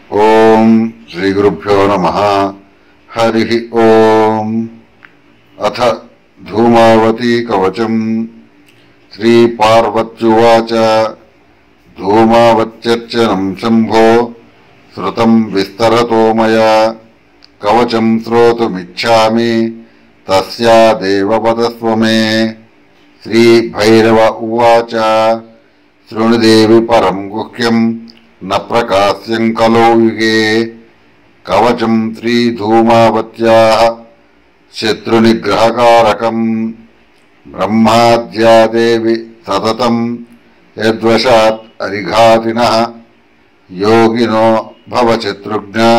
ఓం శ్రీ గురుభ్యో నమః. హరి ఓం. అథ ధూమావతీ కవచం. శ్రీ పార్వత్యువాచ ధూమావత్యర్చనం శంభో శ్రుతం విస్తరతో మయా కవచం శ్రోతుమిచ్ఛామి తస్యాదేవ వదస్వ మే. శ్రీ భైరవ ఉవాచ శృణుదేవి పరం గుహ్యం న ప్రకాశ్యం కలో యుగే కవచం శ్రీధూమావత్యాః శత్రునిగ్రహకారకం. బ్రహ్మాద్యాదేవి సతతం యద్వశాత్ అరిఘాతినః యోగినో భవశత్రుఘ్నా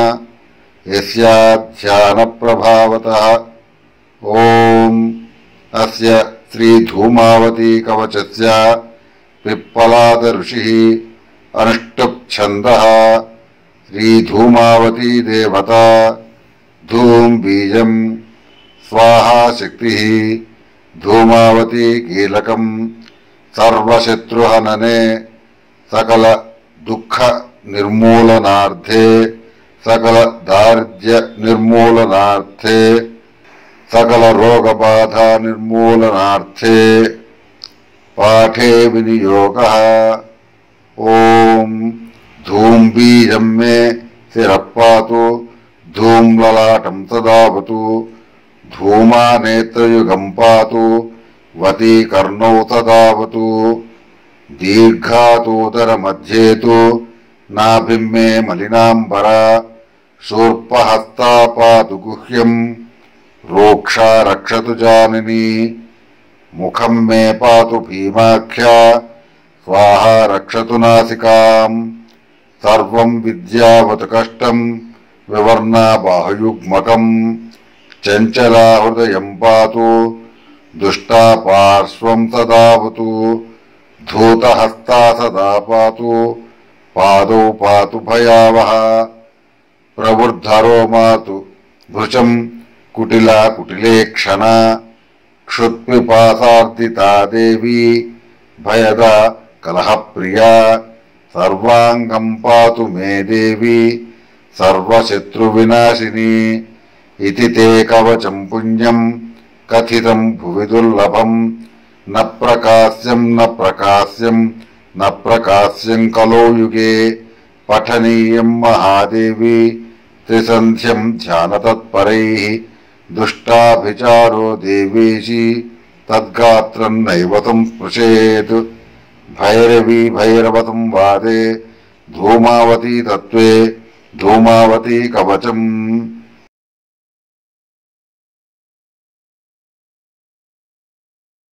యస్యాధ్యానప్రభావతః. ఓం అస్య శ్రీధూమావతీ కవచస్య పిప్పలాద ఋషిః అనుష్టుప్ఛందః. శ్రీధూమావతీ దేవతా ధూమ్ బీజం స్వాహా శక్తిః. ధూమావతీ కీలకం సర్వశత్రుహననే సకల దుఃఖ నిర్మూలనార్థే సకల దారిద్ర్య నిర్మూలనార్థే సకల రోగబాధ నిర్మూలనార్థే పాఠే వినియోగః. ఓం ధూమ్ బీజం మే శిరః పాతు ధూమ్ లలాటం సదావతు ధూమానేత్రయుగం పాతు వతీ కర్ణౌ సదావతు దీర్ఘాతోదరమధ్యే తు నాభిం మే మలినాంబరా శూర్పహస్తా పాతు గుహ్యం రోక్షా రక్షతు జానిని ముఖం మే పాతు భీమాఖ్యా స్వాహా రక్షతు నాసికాం. సర్వం విద్యావతు కష్టం వివర్ణా బాహుయుగ్మకం చంచలా హృదయం పాతు దుష్టా పార్శ్వం సదావతు ధూతహస్తా సదా పాతు పాదౌ పాతు భయావహ. ప్రవృద్ధరో మాతు భృశం కుటిలా కుటిలేక్షణ క్షుత్పిపాసార్దితా దేవీ భయదా కలహప్రియా. సర్వాంగం పాతు మే దేవి సర్వశత్రువినాశిని. ఇతి తే కవచం పుణ్యం కథితం భువి దుర్లభం న ప్రకాశ్యం న ప్రకాశ్యం న ప్రకాశ్యం కలో యుగే పఠనీయం మహాదేవి త్రిసంధ్యం ధ్యానతత్పరైః. దుష్టాభిచారో దేవేశి తద్గాత్రం నైవతం స్పృశేత్. భైరవీ భైరవతం వాదే ధూమావతీ తత్వే ధూమావతీ కవచం.